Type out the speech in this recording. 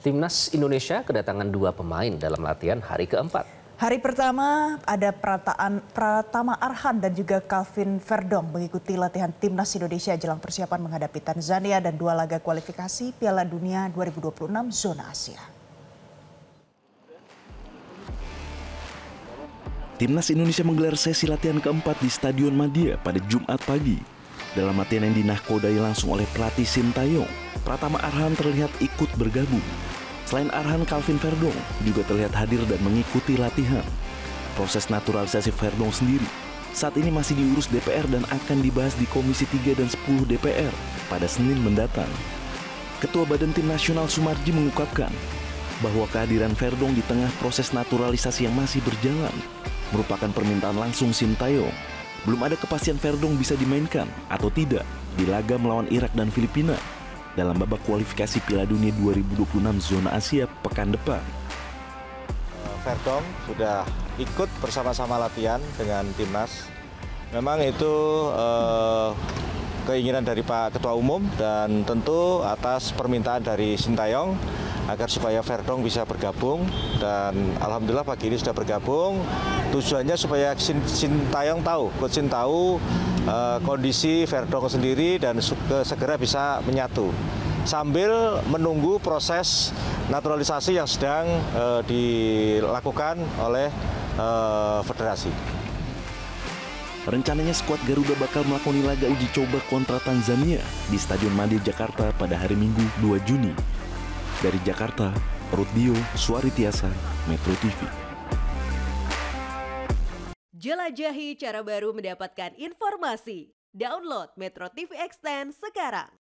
Timnas Indonesia kedatangan 2 pemain dalam latihan hari keempat. Hari pertama ada Pratama Arhan dan juga Calvin Verdong mengikuti latihan Timnas Indonesia jelang persiapan menghadapi Tanzania dan 2 laga kualifikasi Piala Dunia 2026 zona Asia. Timnas Indonesia menggelar sesi latihan keempat di Stadion Madia pada Jumat pagi. Dalam latihan yang dinahkodai langsung oleh pelatih Sintayong, Pratama Arhan terlihat ikut bergabung. Selain Arhan, Calvin Verdong juga terlihat hadir dan mengikuti latihan. Proses naturalisasi Verdong sendiri saat ini masih diurus DPR dan akan dibahas di Komisi 3 dan 10 DPR pada Senin mendatang. Ketua Badan Tim Nasional Sumarji mengungkapkan bahwa kehadiran Verdong di tengah proses naturalisasi yang masih berjalan merupakan permintaan langsung Sintayong. Belum ada kepastian Verdong bisa dimainkan atau tidak di laga melawan Irak dan Filipina dalam babak kualifikasi Piala Dunia 2026 zona Asia pekan depan. Verdong sudah ikut bersama-sama latihan dengan timnas. Memang itu keinginan dari Pak Ketua Umum dan tentu atas permintaan dari Sintayong agar supaya Verdong bisa bergabung, dan alhamdulillah pagi ini sudah bergabung. Tujuannya supaya Sintayong tahu, Coach Shin tahu kondisi Verdong sendiri dan segera bisa menyatu sambil menunggu proses naturalisasi yang sedang dilakukan oleh federasi. Rencananya skuad Garuda bakal melakoni laga uji coba kontra Tanzania di Stadion Madia Jakarta pada hari Minggu 2 Juni. Dari Jakarta, Rutdio Suaritiasa, Metro TV. Jelajahi cara baru mendapatkan informasi. Download Metro TV Extend sekarang.